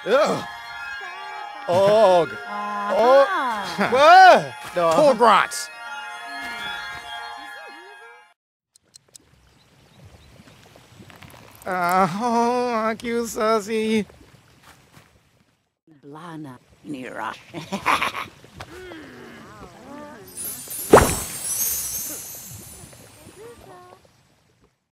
Ugh. Og. Oh. Aha. Wah. Poor Grants. Oh, aku sasi. Blana Nira.